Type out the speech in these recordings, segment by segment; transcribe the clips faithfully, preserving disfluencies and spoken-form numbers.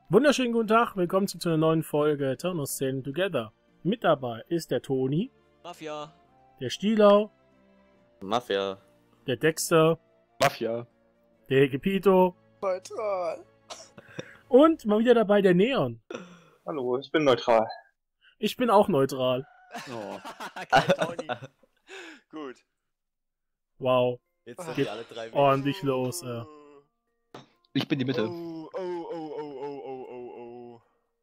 Wunderschönen guten Tag, willkommen zu einer neuen Folge Turnos-Szenen Together. Mit dabei ist der Toni, Mafia, der Stielau, Mafia, der Dexter, Mafia, der Hekepito Neutral. und mal wieder dabei der Neon. Hallo, ich bin neutral. Ich bin auch neutral. oh. Geil, Tony. Gut. Wow, Jetzt sind Geht wir alle drei weg. ordentlich los. Äh. Ich bin die Mitte. Oh, oh, oh, oh, oh, oh, oh, oh.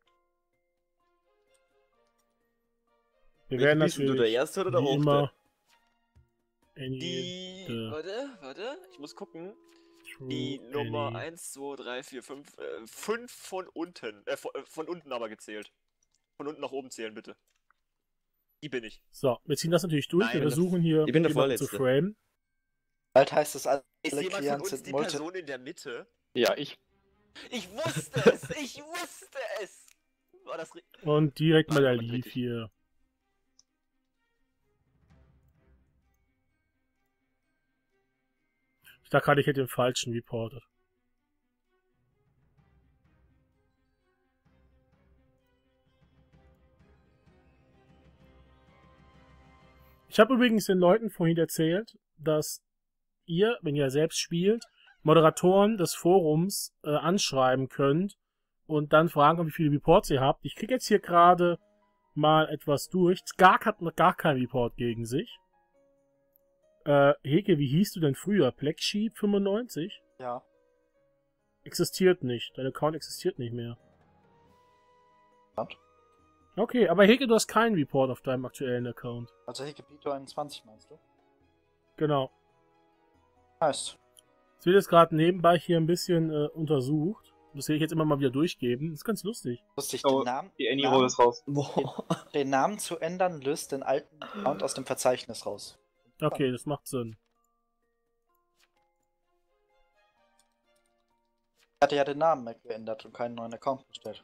Wir Welche werden bist du, der natürlich Erste oder der wie Achte? immer in Die. jede Warte, warte, ich muss gucken. Die Nummer True eins, zwei, drei, vier, fünf. Äh, fünf von unten. Äh, von, äh, von unten aber gezählt. Von unten nach oben zählen, bitte. Die bin ich. So, wir ziehen das natürlich durch. Nein, wir das- versuchen hier ich bin der jemanden zu Vorletzte. framen. Bald heißt es, alle Ist jemand von Klienten uns sind die Multi... Person in der Mitte? Ja, ich. Ich wusste es! Ich wusste es! War das ri- Und direkt mal der Nein, Leaf richtig. hier. Ich dachte gerade, ich hätte den falschen reported. Ich habe übrigens den Leuten vorhin erzählt, dass ihr, wenn ihr selbst spielt, Moderatoren des Forums äh, anschreiben könnt und dann fragen, wie viele Reports ihr habt. Ich kriege jetzt hier gerade mal etwas durch. Skark hat noch gar keinen Report gegen sich. Äh, Heke, wie hieß du denn früher? Black Sheep fünfundneunzig? Ja. Existiert nicht. Dein Account existiert nicht mehr. Was? Okay, aber Heke, du hast keinen Report auf deinem aktuellen Account. Also Hekepito einundzwanzig meinst du? Genau. Heißt. Es wird jetzt gerade nebenbei hier ein bisschen äh, untersucht. Das will ich jetzt immer mal wieder durchgeben. Das ist ganz lustig. Lustig, Oh, den Namen, Die Annie Namen, Roll ist raus. Boah. den Namen zu ändern, löst den alten Account aus dem Verzeichnis raus. Okay, das macht Sinn. Ich hatte ja den Namen geändert und keinen neuen Account bestellt.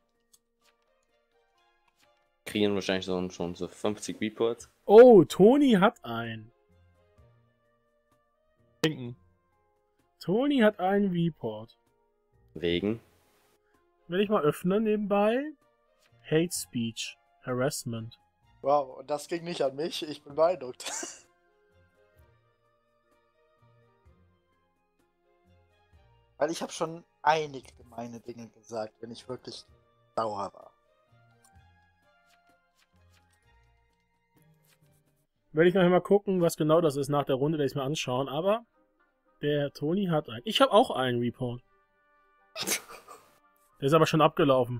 Kriegen wahrscheinlich so, schon so fünfzig Reports. Oh, Toni hat einen. Trinken. Toni hat einen Report. Wegen. Will ich mal öffnen nebenbei? Hate Speech. Harassment. Wow, und das ging nicht an mich. Ich bin beeindruckt. Weil ich habe schon einige gemeine Dinge gesagt, wenn ich wirklich sauer war. Werde ich nachher mal gucken, was genau das ist nach der Runde, werde ich mir anschauen. Aber der Toni hat einen. Ich habe auch einen Report. Der ist aber schon abgelaufen.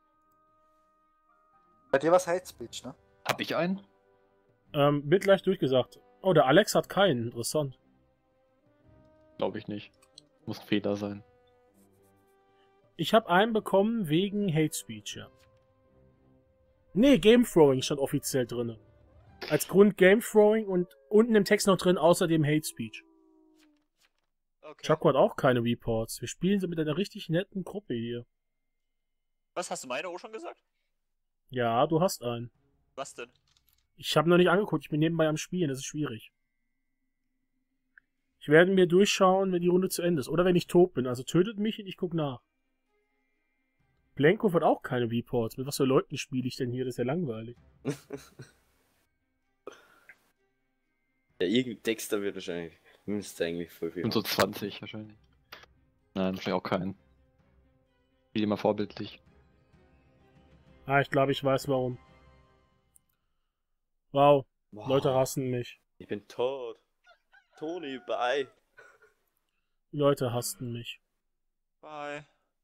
Bei dir war es Hate Speech, ne? Hab ich einen? Ähm, wird gleich durchgesagt. Oh, der Alex hat keinen. Interessant. Glaube ich nicht. Muss ein Fehler sein. Ich habe einen bekommen wegen Hate Speech, ja. Nee, Game Throwing stand offiziell drin. Als Grund Game Throwing und unten im Text noch drin außerdem Hate Speech. Okay. Chaco hat auch keine Reports. Wir spielen so mit einer richtig netten Gruppe hier. Was hast du meine auch schon gesagt? Ja, du hast einen. Was denn? Ich habe noch nicht angeguckt, ich bin nebenbei am Spielen, das ist schwierig. Ich werde mir durchschauen, wenn die Runde zu Ende ist. Oder wenn ich tot bin. Also tötet mich und ich guck nach. Blanco hat auch keine Reports. Mit was für Leuten spiele ich denn hier? Das ist ja langweilig. Ja, irgendein Dexter wird wahrscheinlich. Müsste eigentlich voll viel. Und so zwanzig wahrscheinlich. Nein, wahrscheinlich auch keinen. Wie immer vorbildlich. Ah, ich glaube, ich weiß warum. Wow, Wow. Leute hassen mich. Ich bin tot. Toni, bye. Die Leute hassten mich. Bye.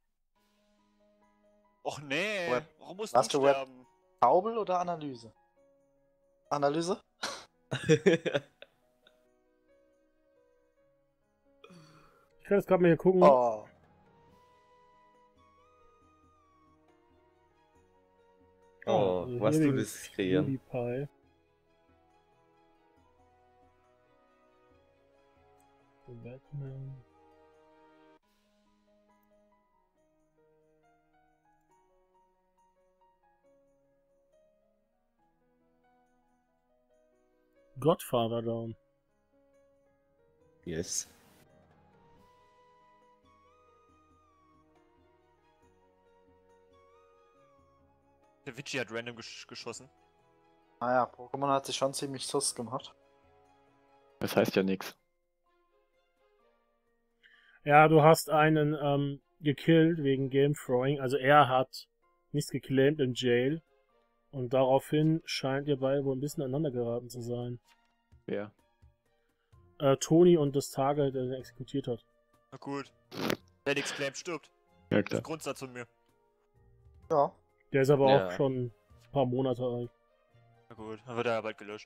Och nee, Web- warum musst Warst du du Web- sterben? Taubel oder Analyse? Analyse? Ich kann jetzt gerade mal hier gucken. Oh. Oh, also was hier du wegen das kreieren. PewDiePie. Batman. Godfather down. Yes. Der Witchy hat random gesch geschossen. Naja, Pokémon hat sich schon ziemlich sus gemacht. Das heißt ja nichts. Ja, du hast einen ähm, gekillt wegen Game Throwing. Also er hat nichts geclaimed im Jail. Und daraufhin scheint ihr beide wohl ein bisschen aneinander geraten zu sein. Wer? Äh, Toni und das Target, der den exekutiert hat. Na gut. Wer nix claimt, stirbt. Ja, Das ist klar. ein Grundsatz von mir. Ja. Der ist aber Ja. auch schon ein paar Monate alt. Na gut, dann wird er ja bald gelöscht.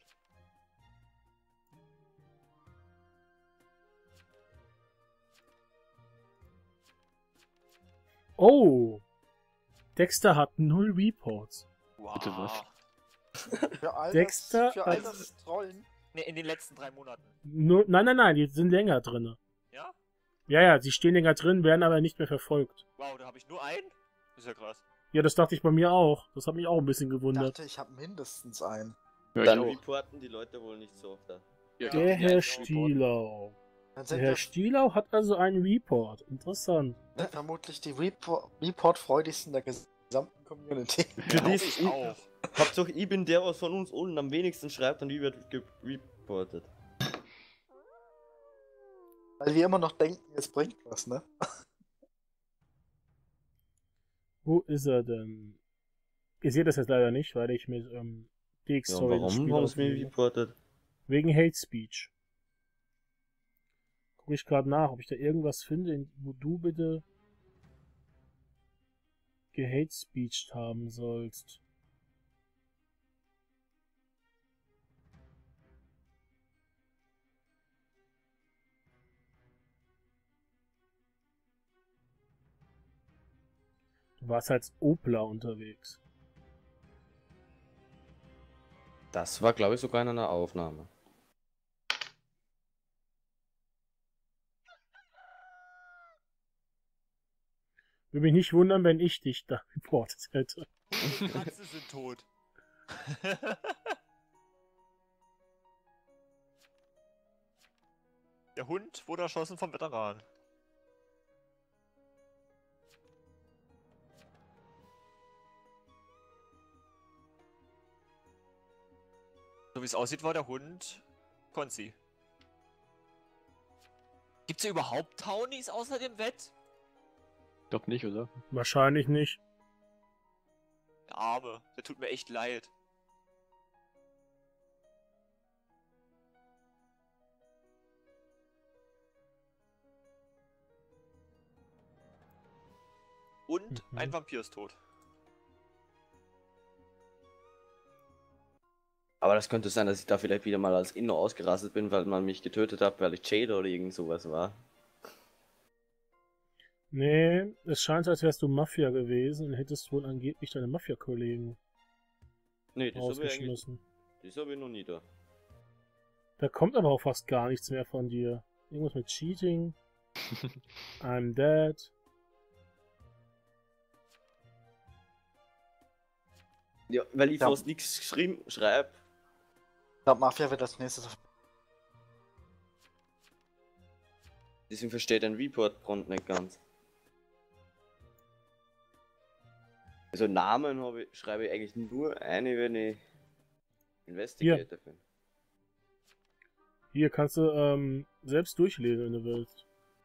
Oh! Dexter hat null Reports. Wow. Bitte was? Für all Dexter das, für all hat- das Trollen. Ne, in den letzten drei Monaten. Nur, nein, nein, nein, die sind länger drin. Ja? Ja, ja, sie stehen länger drin, werden aber nicht mehr verfolgt. Wow, da habe ich nur einen? Das ist ja krass. Ja, das dachte ich bei mir auch. Das hat mich auch ein bisschen Ich gewundert. dachte, ich habe mindestens einen. Ja, ich Dann auch. reporten die Leute wohl nicht so oft. Da. Ja, Der die Herr einen Stielau. Dann Der sind Herr das Stielau hat also einen Report. Interessant. vermutlich die Report- Report-freudigsten der gesamten Community. Für Glaub das ich ich- auch. Hauptsache, ich bin der, was von uns unten am wenigsten schreibt und ich wird reportet. Weil wir immer noch denken, es bringt was, ne? Wo ist er denn? Ihr seht das jetzt leider nicht, weil ich mit ähm, D X Ja, Story das warum Spiel haben sie mich aufnehme. reportet? Wegen Hate Speech. Gucke ich gerade nach, ob ich da irgendwas finde, wo du bitte gehate speeched haben sollst. Du warst als Opler unterwegs. Das war, glaube ich, sogar in einer Aufnahme. Würde mich nicht wundern, wenn ich dich da reportet hätte. Die Katzen sind tot. Der Hund wurde erschossen vom Veteran. So wie es aussieht, war der Hund Konzi. Gibt's hier überhaupt Townies außer dem Wett? Ich glaub nicht, oder? Wahrscheinlich nicht. Der Arme, der tut mir echt leid. Und Mhm. ein Vampir ist tot. Aber das könnte sein, dass ich da vielleicht wieder mal als Inno ausgerastet bin, weil man mich getötet hat, weil ich Jade oder irgend sowas war. Nee, es scheint, als wärst du Mafia gewesen und hättest wohl angeblich deine Mafia-Kollegen Nee, das habe ich eigentlich. rausgeschmissen. Das habe ich noch nie da. Da kommt aber auch fast gar nichts mehr von dir. Irgendwas mit Cheating. I'm dead. Ja, weil ich Ja. fast nichts geschrieben schreibe. Ich glaube, Mafia wird als nächstes auf. Deswegen versteht ein Report-Front nicht ganz. Also Namen habe ich, schreibe ich eigentlich nur eine, wenn ich Investigator bin. Hier kannst du ähm, selbst durchlesen, wenn du willst.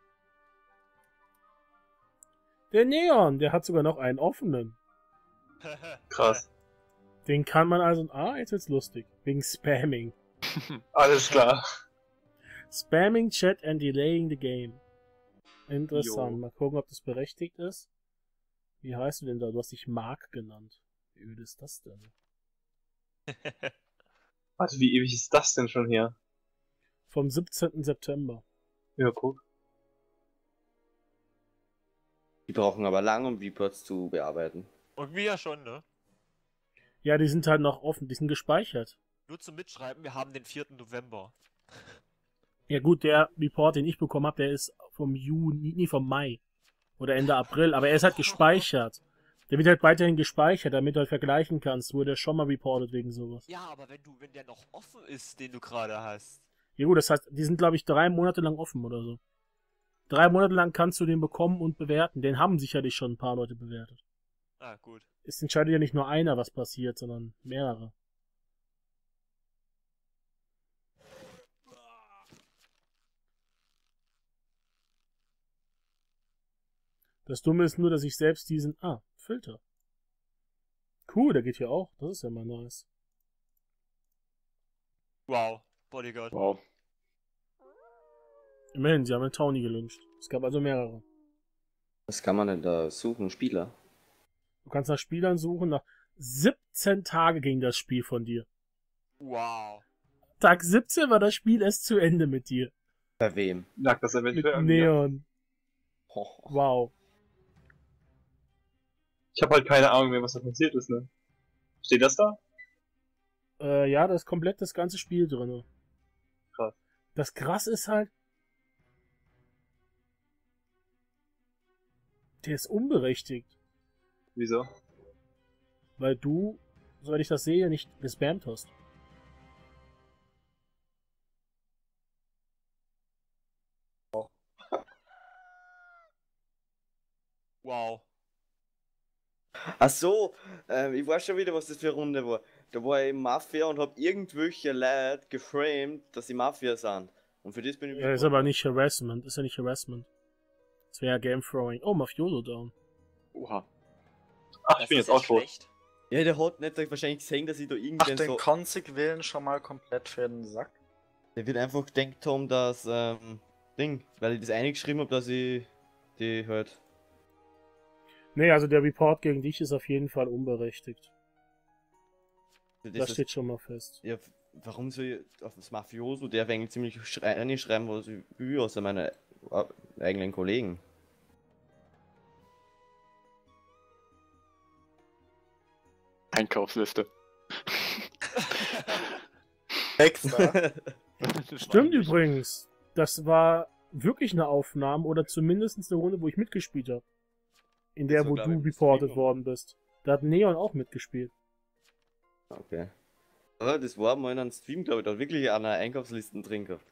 Der Neon, der hat sogar noch einen offenen. Krass. Den kann man also... Ah, jetzt wird's lustig. Wegen Spamming. Alles klar. Spamming Chat and delaying the game. Interessant. Jo. Mal gucken, ob das berechtigt ist. Wie heißt du denn da? Du hast dich Mark genannt. Wie öde ist das denn? Warte, wie ewig ist das denn schon her? Vom siebzehnten September. Ja, guck. Die brauchen aber lange, um Reports zu bearbeiten. Irgendwie ja schon, ne? Ja, die sind halt noch offen. Die sind gespeichert. Nur zum Mitschreiben, wir haben den vierten November. Ja gut, der Report, den ich bekommen habe, der ist vom Juni, nee, vom Mai. Oder Ende April. Aber er ist halt gespeichert. Der wird halt weiterhin gespeichert, damit du halt vergleichen kannst. Wurde er schon mal reportet wegen sowas. Ja, aber wenn du, wenn der noch offen ist, den du gerade hast. Ja gut, das heißt, die sind, glaube ich, drei Monate lang offen oder so. Drei Monate lang kannst du den bekommen und bewerten. Den haben sicherlich schon ein paar Leute bewertet. Ah, gut. Es entscheidet ja nicht nur einer, was passiert, sondern mehrere. Das Dumme ist nur, dass ich selbst diesen... Ah, Filter. Cool, der geht hier auch. Das ist ja mal nice. Wow, Bodyguard. Wow. Immerhin, sie haben einen Townie gelünscht. Es gab also mehrere. Was kann man denn da suchen? Spieler? Du kannst nach Spielern suchen. Nach siebzehn Tage ging das Spiel von dir. Wow. Tag siebzehn war das Spiel erst zu Ende mit dir. Bei wem? Lag das Mit eventuell an mir? Neon. Ho. Wow. Ich habe halt keine Ahnung mehr, was da passiert ist, ne? Steht das da? Äh, ja, da ist komplett das ganze Spiel drin. Krass. Das krass ist halt, der ist unberechtigt, Wieso? weil du, soweit ich das sehe, nicht gespammt hast. Wow. Ach so, ähm, ich weiß schon wieder, was das für eine Runde war. Da war ich im Mafia und hab irgendwelche Leute geframed, dass sie Mafia sind. Und für das bin ich... Ja, ist aber nicht Harassment, ist ja nicht Harassment. Das wäre ja Game Throwing. Oh, Mafioso down. Oha. Ach, ich Das bin ist jetzt auch tot. schlecht. Ja, der hat nicht wahrscheinlich gesehen, dass ich da Mach irgendwen den so... Consig-Willen schon mal komplett für den Sack. Der wird einfach gedacht haben, dass, ähm, Ding, weil ich das eingeschrieben habe, dass ich die halt... Nee, also der Report gegen dich ist auf jeden Fall unberechtigt. Das, Das ist- steht schon mal fest. Ja, f- warum soll ich auf das Mafioso, der eigentlich ziemlich schrei- reinschreiben, was ich will, außer meine äh, eigenen Kollegen? Einkaufsliste. Extra. Stimmt übrigens. Das war wirklich eine Aufnahme oder zumindest eine Runde, wo ich mitgespielt habe. In der, Das war, wo glaub du ich, im reported Stream, worden bist. Da hat Neon auch mitgespielt. Okay. Aber das war mal in einem Stream, glaube ich, da hat wirklich einer Einkaufslisten drin gehabt.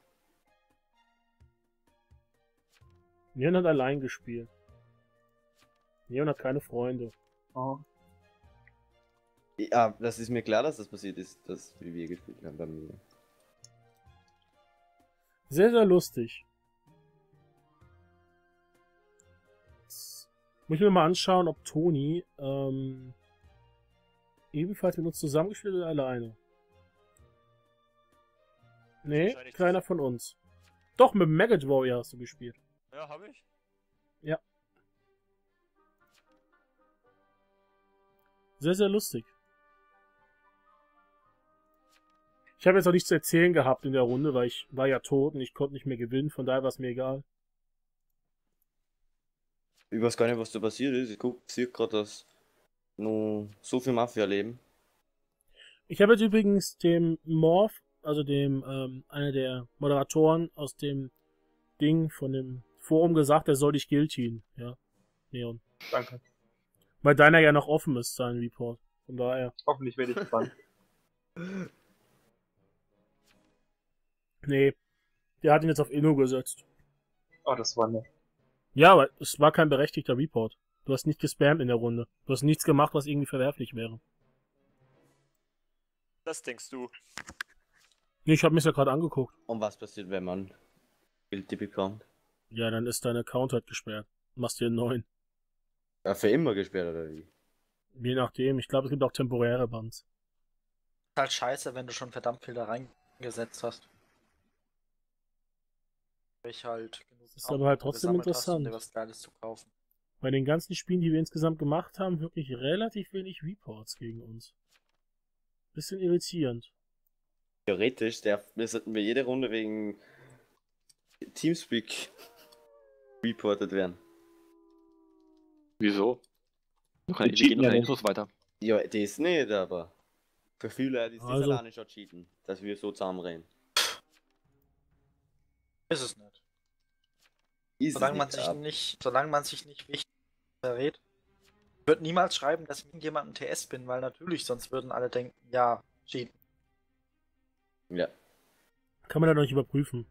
Neon hat allein gespielt. Neon hat keine Freunde. Oh. Ja, das ist mir klar, dass das passiert ist, dass wir gespielt haben bei mir. Sehr, sehr lustig. Jetzt muss ich mir mal anschauen, ob Toni ähm, ebenfalls mit uns zusammengespielt oder alleine. Nee, Wahrscheinlich keiner von uns. Doch, mit Maggot Warrior hast du gespielt. Ja, hab ich. Sehr, sehr lustig. Ich habe jetzt auch nichts zu erzählen gehabt in der Runde, weil ich war ja tot und ich konnte nicht mehr gewinnen, von daher war es mir egal. Ich weiß gar nicht, was da passiert ist. Ich guck, sehe gerade, dass noch so viel Mafia leben. Ich habe jetzt übrigens dem Morph, also dem, ähm, einer der Moderatoren aus dem Ding von dem Forum gesagt, er soll dich guiltyen. Ja, Neon. Danke. Weil deiner ja noch offen ist, sein Report. Von daher. Hoffentlich werde ich dran. Nee. Der hat ihn jetzt auf Inno gesetzt. Oh, das war nett. Ja, aber es war kein berechtigter Report. Du hast nicht gespammt in der Runde. Du hast nichts gemacht, was irgendwie verwerflich wäre. Das denkst du. Nee, ich habe mir's ja gerade angeguckt. Und was passiert, wenn man Guilty bekommt? Ja, dann ist dein Account halt gesperrt. Machst dir einen neuen. Ja, für immer gesperrt oder wie? Je nachdem. Ich glaube, es gibt auch temporäre Bans. Ist halt scheiße, wenn du schon verdammt viel da reingesetzt hast. Ich halt genug Das ist aber halt trotzdem gesammelt hast, um interessant. dir was Geiles zu kaufen. Bei den ganzen Spielen, die wir insgesamt gemacht haben, wirklich relativ wenig Reports gegen uns. Bisschen irritierend. Theoretisch der, sollten wir jede Runde wegen Teamspeak reported werden. Wieso? Noch Die keine, wir cheaten gehen noch ja keine nicht. Infos weiter. Ja, das nicht, aber für viele Leute ist das Also- alleine schon cheaten, dass wir so zusammenrennen. Ist es nicht. Ist Solange es man nicht, sich aber- nicht, solange man sich nicht wichtig verrät. Ich würde niemals schreiben, dass ich irgendjemand ein T S bin, weil natürlich, sonst würden alle denken, ja, cheaten. Ja. Kann man da noch nicht überprüfen.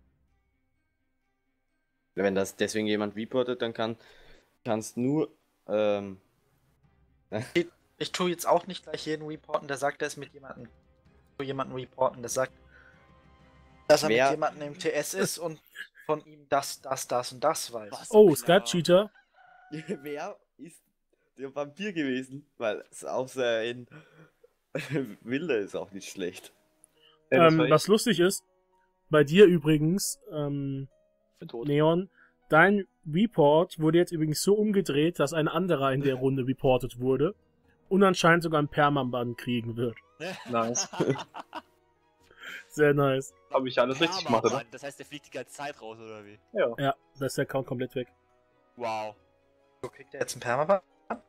Wenn das deswegen jemand reportet, dann kann kannst nur ähm, Ich tue jetzt auch nicht gleich jeden reporten, der sagt, er ist mit jemandem. Ich tue jemanden reporten, der sagt, dass er Wer- mit jemandem im T S ist und von ihm das, das, das und das weiß. Was? Oh, Klar. Skype-Cheater. Wer ist der Vampir gewesen? Weil es auch sein Wille ist auch nicht schlecht. Ja, das Ähm, war ich. was lustig ist, bei dir übrigens, ähm, Bin tot. Neon, dein Report wurde jetzt übrigens so umgedreht, dass ein anderer in der Runde reportet wurde und anscheinend sogar ein Permaband kriegen wird. Nice. Sehr nice. Habe ich alles richtig gemacht, oder? Das heißt, der fliegt die ganze Zeit raus, oder wie? Ja. Ja, da ist der Account komplett weg. Wow. So kriegt er jetzt einen Permaband?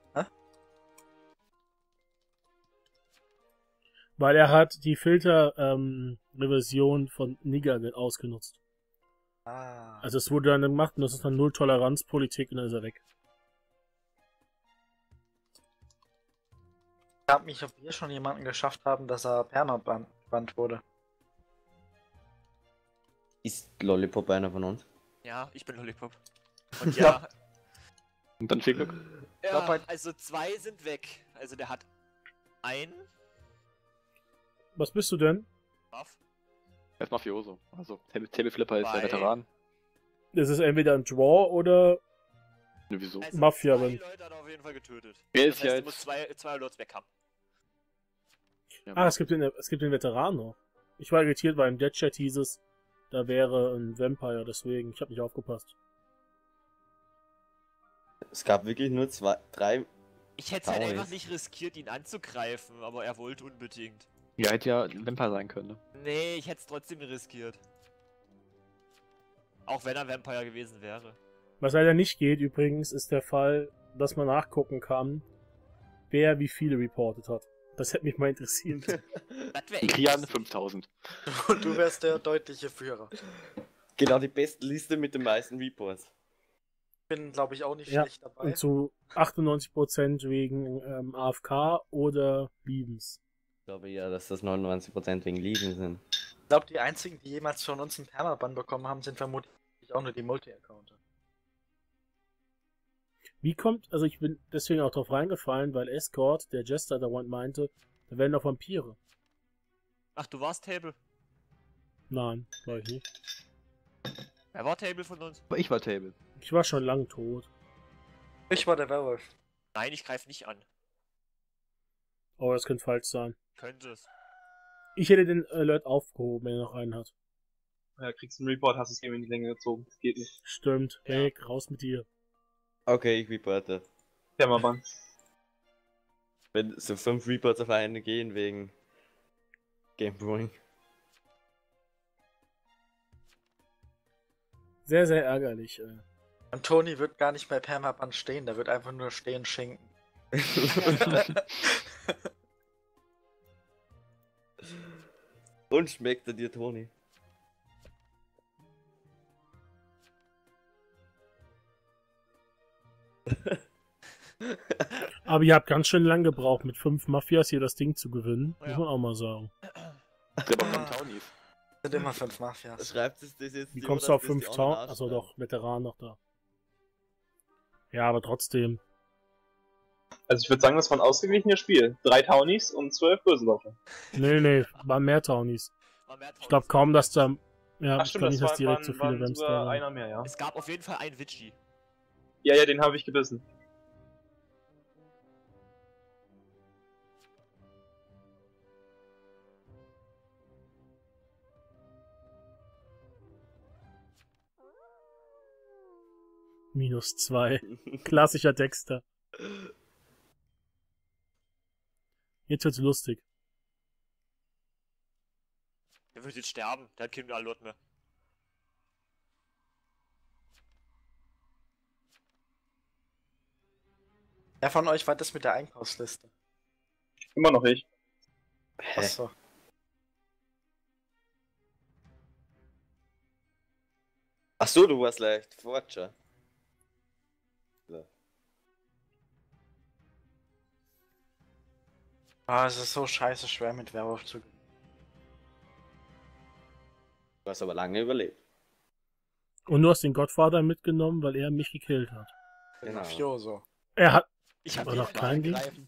Weil er hat die Filter-Reversion von Nigger ausgenutzt. Ah. Also es wurde dann gemacht und das ist dann Null-Toleranz-Politik und dann ist er weg. Ich frage mich, ob wir schon jemanden geschafft haben, dass er Permaband wurde. Ist Lollipop einer von uns? Ja, ich bin Lollipop. Und ja, Und dann viel Glück. ja glaub, bei- also zwei sind weg. Also der hat einen Was bist du denn? Buff. Er ist Mafioso. Also, Table, Table Flipper ist der Bei- Veteran. Das ist entweder ein Draw oder... Ne, wieso? Also Mafia, zwei wenn- Leute hat er auf jeden Fall getötet. Er Das ist heißt, ja du jetzt. musst zwei, zwei Lords weg haben. Ja, Ah, es gibt den, es gibt den Veteran noch. Ich war irritiert, weil im Dead-Chat hieß es, da wäre ein Vampire, deswegen. Ich habe nicht aufgepasst. Es gab wirklich nur zwei, drei. Ich hätte halt Traurig. einfach nicht riskiert, ihn anzugreifen, aber er wollte unbedingt. Ja, hätte ja ein Vampire sein können. Ne? Nee, ich hätte es trotzdem riskiert. Auch wenn er Vampire gewesen wäre. Was leider nicht geht übrigens, ist der Fall, dass man nachgucken kann, wer wie viele reportet hat. Das hätte mich mal interessiert. Das wäre In Krian fünftausend. Und du wärst der deutliche Führer. Genau die beste Liste mit den meisten Reports. Bin, glaube ich, auch nicht Ja, schlecht dabei. Und zu achtundneunzig Prozent wegen ähm, A F K oder Liebens. Ich glaube ja, dass das neunundneunzig Prozent wegen Lieben sind. Ich glaube, die einzigen, die jemals von uns einen Permaban bekommen haben, sind vermutlich auch nur die Multi-Accounter. Wie kommt, also ich bin deswegen auch drauf reingefallen, weil Escort, der Jester, da meinte, da werden doch Vampire. Ach, du warst Table. Nein, war ich nicht. Wer war Table von uns? Aber ich war Table. Ich war schon lang tot. Ich war der Werwolf. Nein, ich greife nicht an. Oh, das könnte falsch sein. Könnte es. Ich hätte den Alert aufgehoben, wenn er noch einen hat. Ja, kriegst einen Report, hast das Game in die Länge gezogen. Das geht nicht. Stimmt. Ja. Weg, raus mit dir. Okay, ich reporte. Permaban. Wenn so fünf Reports auf einen gehen wegen Game Brewing. Sehr, sehr ärgerlich. Äh. Und Toni wird gar nicht bei Permaban stehen, der wird einfach nur stehen schinken. Und schmeckt er dir, Toni? Aber ihr habt ganz schön lang gebraucht, mit fünf Mafias hier das Ding zu gewinnen. Ja. Muss man auch mal sagen. Der war von Townies. Sind immer fünf Mafias. Schreibt es das jetzt Wie die, kommst oder du auf dass das die fünf anderen Town? Achso, nachschreiben? doch, Veteran noch da. Ja, aber trotzdem. Also ich würde sagen, das war ein ausgeglichenes Spiel. Drei Townies und zwölf Böseläufer. Nee, nee, waren mehr Townies. War mehr Ich glaube kaum, dass da. Ja, Ach ich stimmt, glaube das nicht, dass war, direkt waren, so viele waren Vamps da sogar waren. einer mehr, ja. Es gab auf jeden Fall einen Witchy. Ja, ja, den habe ich gebissen. Minus zwei. Klassischer Dexter. Jetzt wird's lustig. Der wird jetzt sterben. Der hat keinen Alert mehr. Wer von euch war das mit der Einkaufsliste? Immer noch ich. Hä? Achso. Ach so, du warst leicht Forger. So. Ah, es ist so scheiße schwer mit Werwolf zu gewinnen. Du hast aber lange überlebt. Und du hast den Godfather mitgenommen, weil er mich gekillt hat. Genau. Mafioso. Er hat. Ich Aber hab noch die kein Ding? angreifen.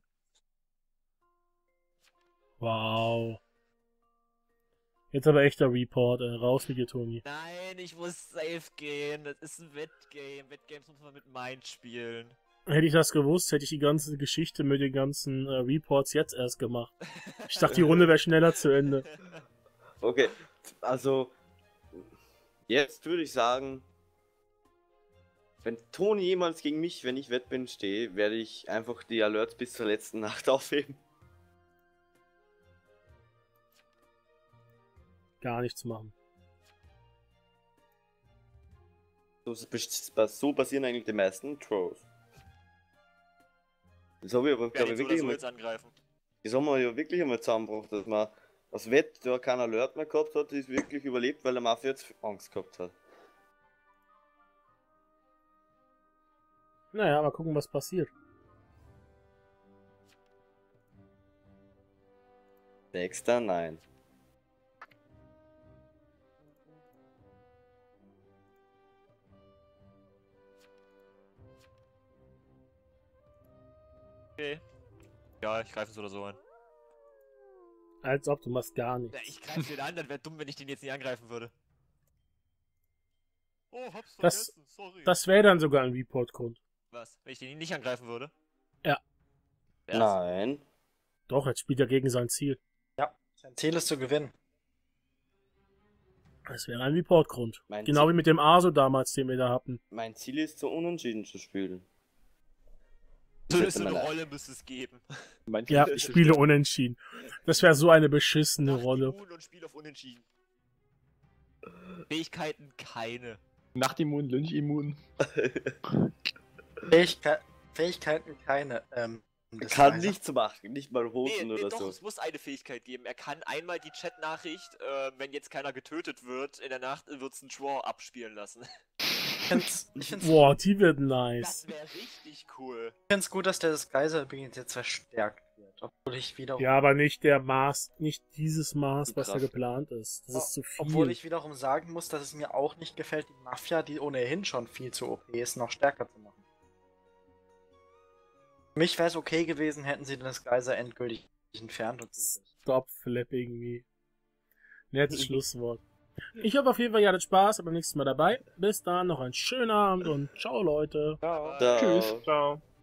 Wow. Jetzt aber echter Report, äh, raus mit dir, Toni. Nein, ich muss safe gehen. Das ist ein Wettgame. Wettgames muss man mit Mind spielen. Hätte ich das gewusst, hätte ich die ganze Geschichte mit den ganzen äh, Reports jetzt erst gemacht. Ich dachte, die Runde wäre schneller zu Ende. Okay, also jetzt würde ich sagen, wenn Toni jemals gegen mich, wenn ich Wettbin stehe, werde ich einfach die Alerts bis zur letzten Nacht aufheben. Gar nichts machen. So, so passieren eigentlich die meisten Throws. Das habe ich aber, Ja, glaube den ich, so oder wirklich so einmal, jetzt angreifen. das haben wir ja wirklich einmal zusammengebracht, dass man das Wett, der kein Alert mehr gehabt hat, ist wirklich überlebt, weil der Mafia jetzt Angst gehabt hat. Naja, mal gucken, was passiert. Dexter, nein. Okay. Ja, ich greife so oder so an. Als ob du machst gar Ja, nichts. ich greife den an, dann wäre dumm, wenn ich den jetzt nicht angreifen würde. Oh, hab's Das- vergessen, sorry. Das wäre dann sogar ein Report-Grund. Was? Wenn ich den nicht angreifen würde? Ja. Was? Nein. Doch, jetzt spielt er gegen sein Ziel. Ja, sein Ziel ist zu gewinnen. Das wäre ein Report-Grund. Mein Genau Ziel- wie mit dem Aso damals, den wir da hatten. Mein Ziel ist, so unentschieden zu spielen. So, Bitte so eine mal Rolle müsste es geben. Mein Ja, Ziel ich ist- spiele unentschieden. Das wäre so eine beschissene Macht Rolle. immun und Spiel auf Unentschieden. Fähigkeiten keine. Nachtimmun, Lynch-Immun. Fähigkeit, Fähigkeiten keine. Ähm, das Kann weiß nichts machen, nicht mal Nee, roten nee oder doch, so. es muss eine Fähigkeit geben. Er kann einmal die Chat-Nachricht, äh, wenn jetzt keiner getötet wird, in der Nacht wird's ein Draw abspielen lassen. Ich find's, ich find's, Boah, die wird nice. Das wäre richtig cool. ich find's gut, dass der Disguiser übrigens jetzt verstärkt wird. Obwohl ich wiederum, Ja, aber nicht der Maß, nicht dieses Maß, was da Kraft. geplant ist. Das ist zu viel. obwohl ich wiederum sagen muss, dass es mir auch nicht gefällt, die Mafia, die ohnehin schon viel zu O P ist, noch stärker zu machen. Für mich wäre es okay gewesen, hätten sie den Disguiser endgültig entfernt und so. Stop flapping me. Nettes Schlusswort. Ich hoffe auf jeden Fall, ihr hattet Spaß, beim nächsten Mal dabei. Bis dann, noch einen schönen Abend und ciao, Leute. Ciao. Da- Tschüss. Ciao.